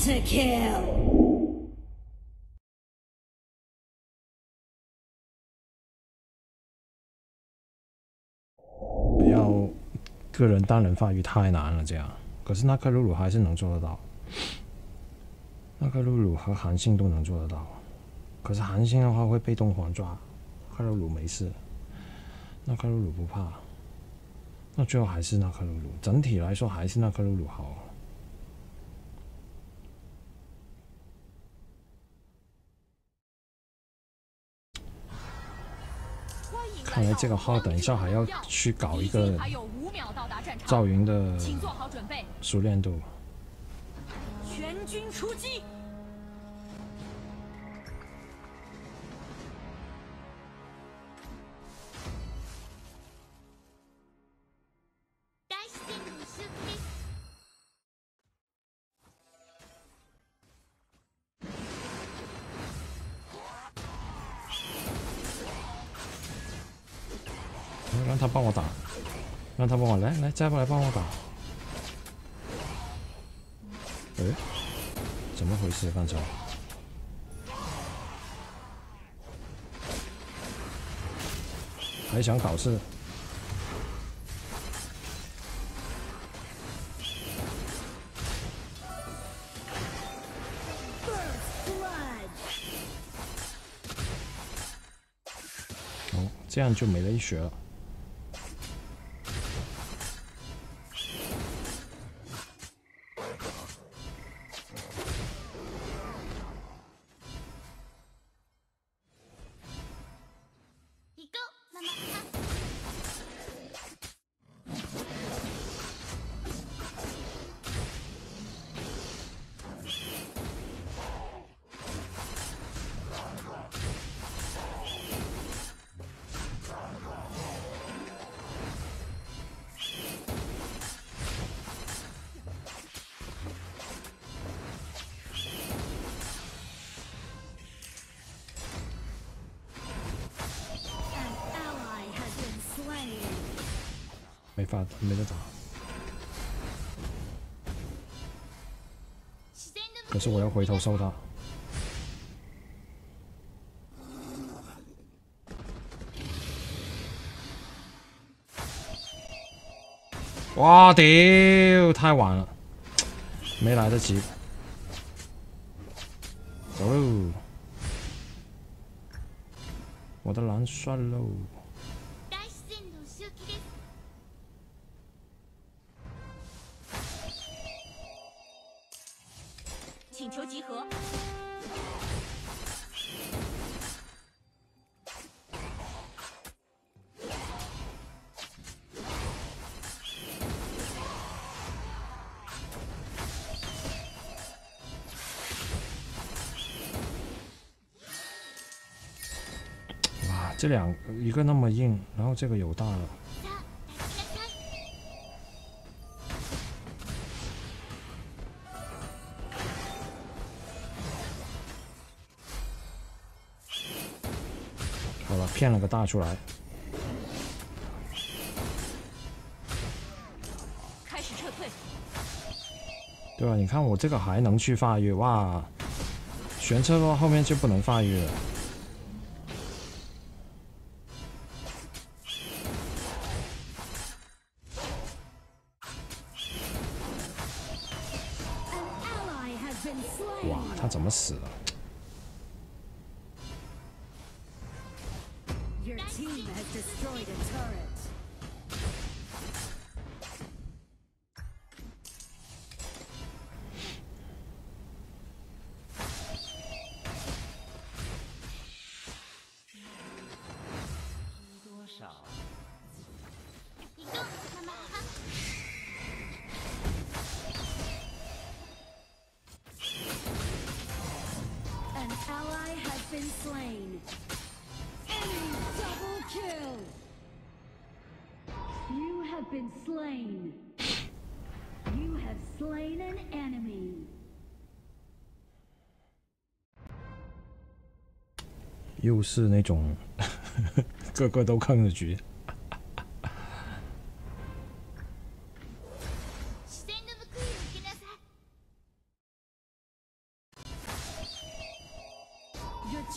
Monster kill. 要个人单人发育太难了，这样。可是那克鲁鲁还是能做得到，那克鲁鲁和韩信都能做得到。可是韩信的话会被动环抓，克鲁鲁没事，那克鲁鲁不怕。那最后还是那克鲁鲁，整体来说还是那克鲁鲁好。看来这个号等一下还要去搞一个赵云的熟练度。 全军出击！ 让他帮我打，让他帮我来，再来帮我打。哎，怎么回事？刚才还想搞事？哦，这样就没了一血了。没得打，可是我要回头收他。哇屌！太晚了，没来得及。走喽，我的蓝算喽。 请求集合。 哇，这一个那么硬，然后这个有大了。好了，骗了个大出来。 开始撤退。 对吧？你看我这个还能去发育，哇！玄策的话后面就不能发育了。哇，他怎么死了？ Your team has destroyed a turret. An ally has been slain. Enemy double kill. You have been slain. You have slain an enemy. 又是那种个个都坑的局。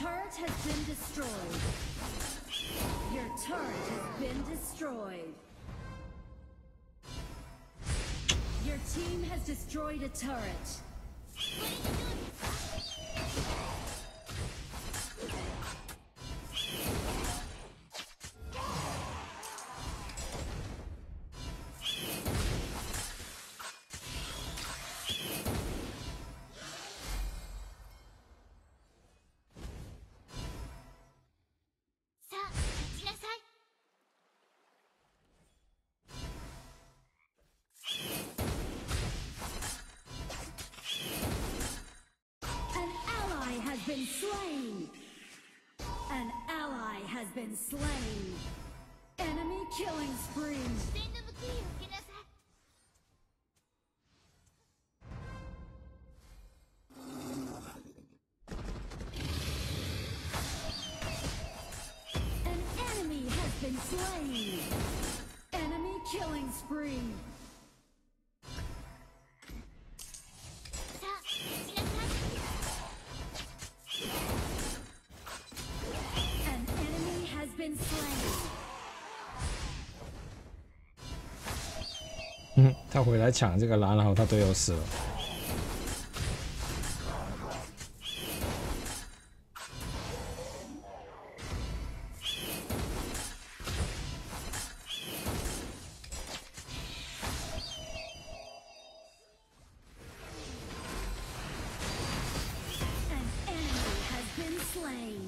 turret has been destroyed. Your turret has been destroyed. Your team has destroyed a turret. Been slain. An ally has been slain. Enemy killing spree. An enemy has been slain. Enemy killing spree. Been slain. 他回来抢这个蓝，然后他队友死了。 An enemy has been slain.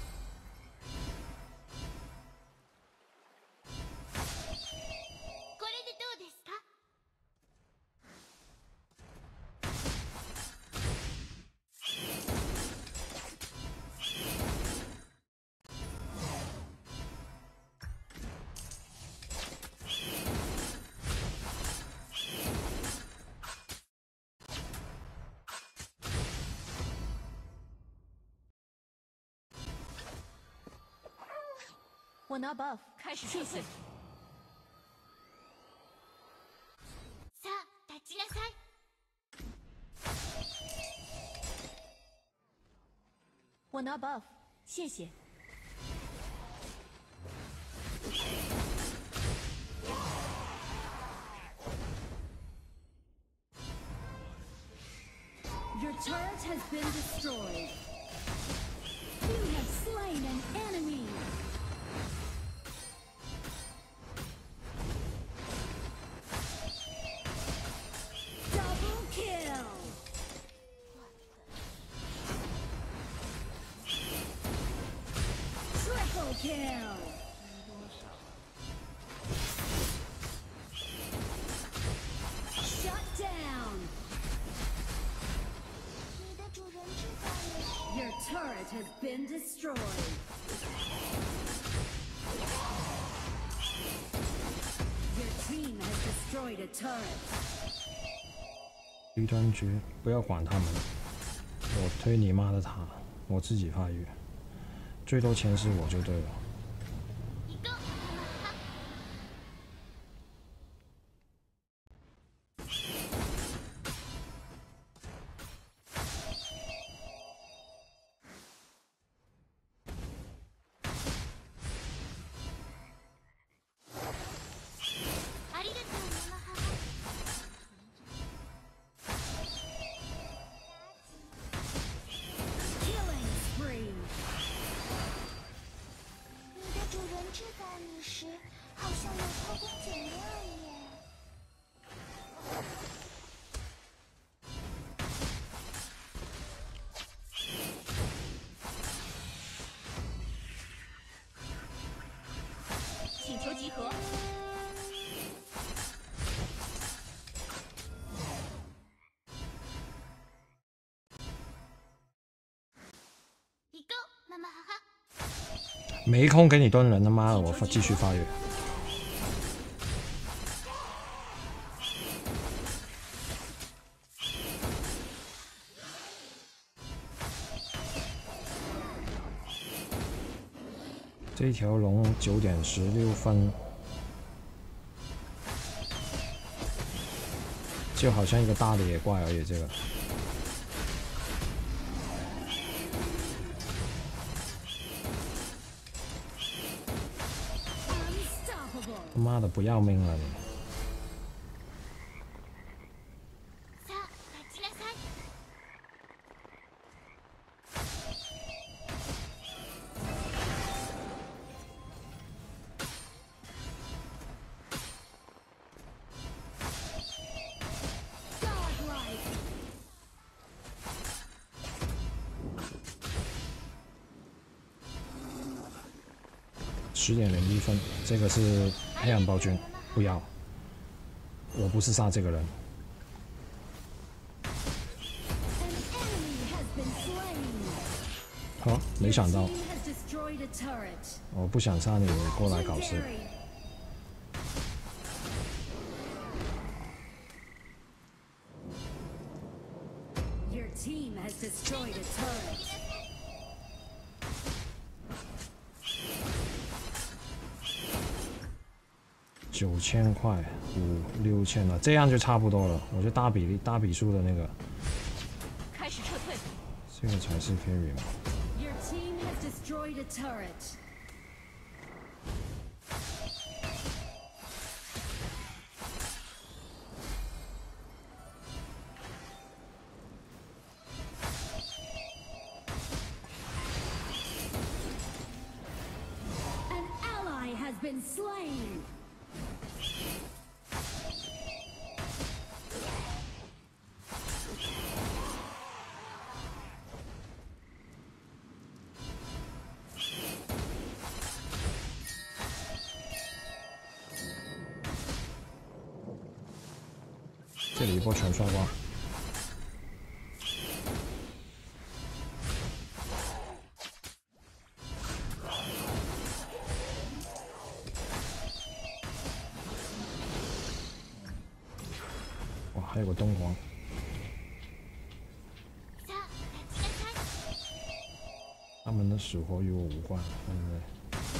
我拿 buff 开始撤退。 さあ、立ちなさい。 我拿 buff， 谢谢。 Your turret has been destroyed. You have slain an enemy. Double kill. Triple kill. Shut down. Your turret has been destroyed. Your team has destroyed a turret. 鱼端局不要管他们，我推你妈的塔，我自己发育，最多前10我就对了。 请求集合。 没空给你蹲人，他妈的，我继续发育。这一条龙9点16分，就好像一个大的野怪而已。这个他妈的不要命了你！ さあ立ちなさい。 10.01分，这个是黑暗暴君，不要，我不是杀这个人。好，没想到，我不想杀你过来搞事。 Your team has destroyed a turret. 9000块，5、6000了，这样就差不多了。我觉得大比数的那个， 开始撤退。 这个才是 carry 嘛。 Your team has destroyed a turret. An ally has been slain. 这里一波全刷光。哇，还有个东皇。 さあ立ちなさい。 他们的死活与我无关，对不对？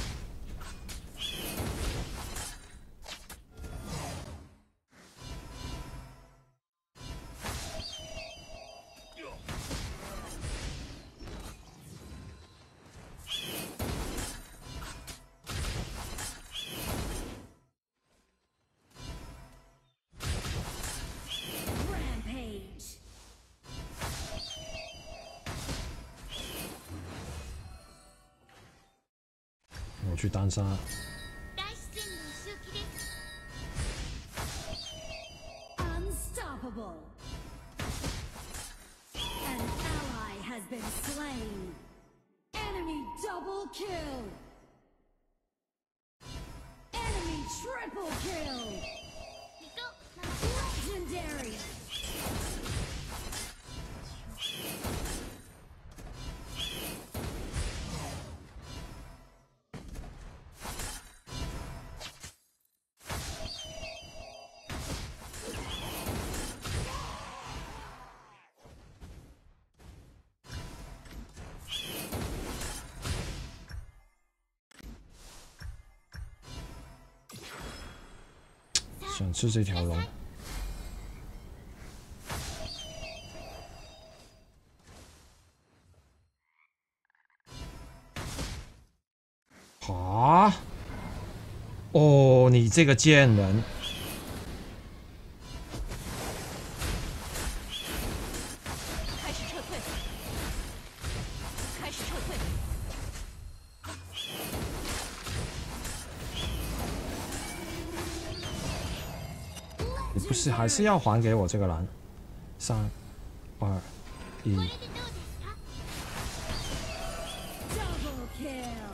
Rampage. 我去单杀。 大自然の周期です。 Unstoppable. An ally has been slain. Enemy double kill. Enemy triple kill. 水戸 Legendary. Shang 想吃这条龙。啊！哦，你这个贱人！ 开始撤退，开始撤退。 你不是还是要还给我这个蓝？3、2、1。 これでどうですか？ Double kill.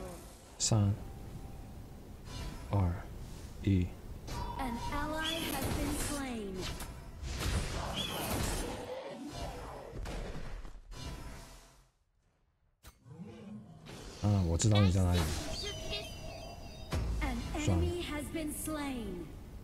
3、2、1。 An ally has been slain. 我知道你在哪里。 An enemy has been slain.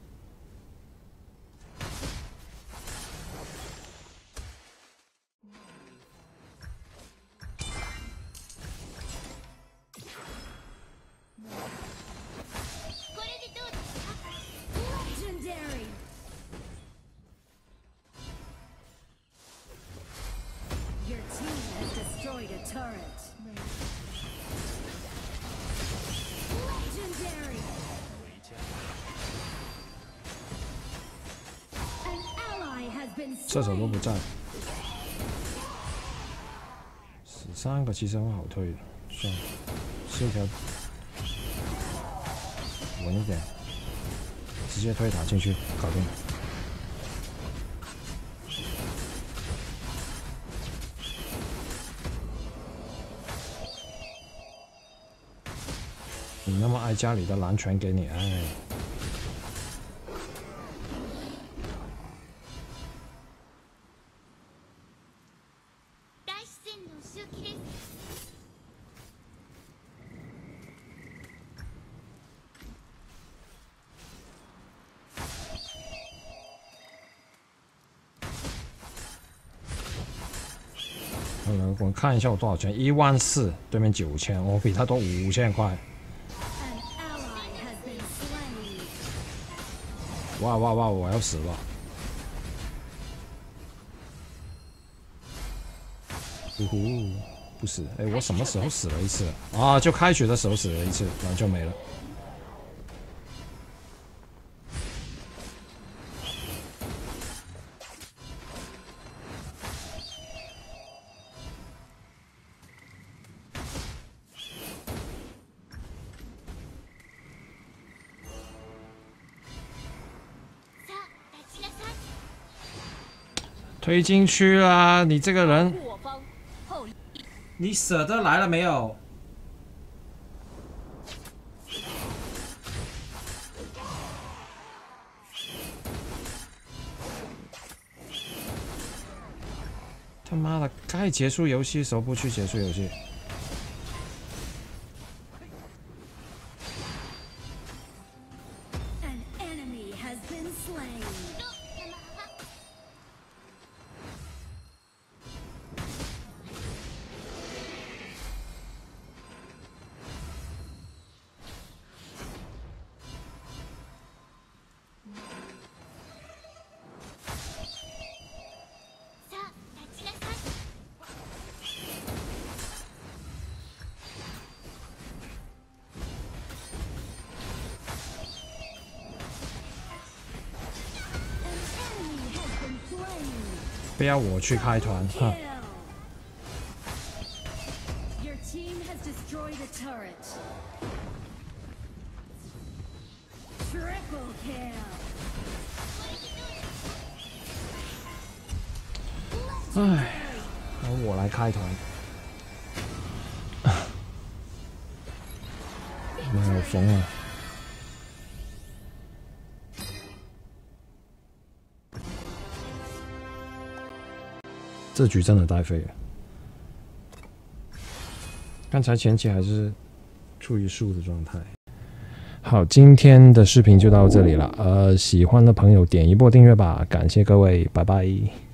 Legendary. Your team has destroyed a turret. Legendary. 射手都不在，13个其实很好推的，算了，是一条稳一点，直接推塔进去，搞定。你那么爱家里的蓝全给你，哎。 大自然の周期です。 我看一下我多少钱，14000，对面9000，我比他多5000块。 An ally has been slain. 哇哇哇！我要死了！呜呼，不死！哎，我什么时候死了一次啊？就开局的时候死了一次，然后就没了。 さあ立ちなさい。 推进去啦！你这个人， 护我方，后羿你舍得来了没有？他妈的，该结束游戏的时候不去结束游戏。 An enemy has been slain. さあ立ちなさい。 An enemy has been slain. 不要我去开团，哼 Kill. Your team has destroyed a turret. Triple kill. 唉，然后我来开团。没有疯了。这局真的呆废了。刚才前期还是处于输的状态。好，今天的视频就到这里了。喜欢的朋友点一波订阅吧，感谢各位，拜拜。